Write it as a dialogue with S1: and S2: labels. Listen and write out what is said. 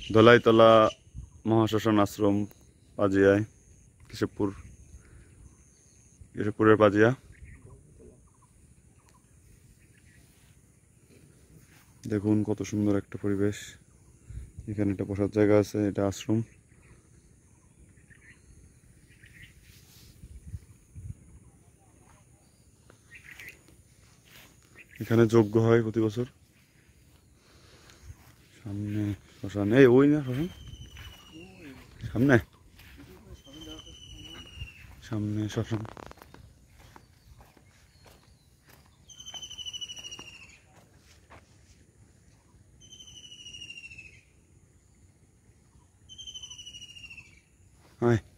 S1: ধলাইতলা মহাশ্মশান আশ্রম পাজিয়ায় কেশবপুরের পাজিয়া। দেখুন কত সুন্দর একটা পরিবেশ। এখানে একটা বসার জায়গা আছে, এটা আশ্রম। এখানে যজ্ঞ হয় প্রতি বছর। সামনে শ্মশান, এই ওই না শ্মশান সামনে, সামনে শ্মশান। হায়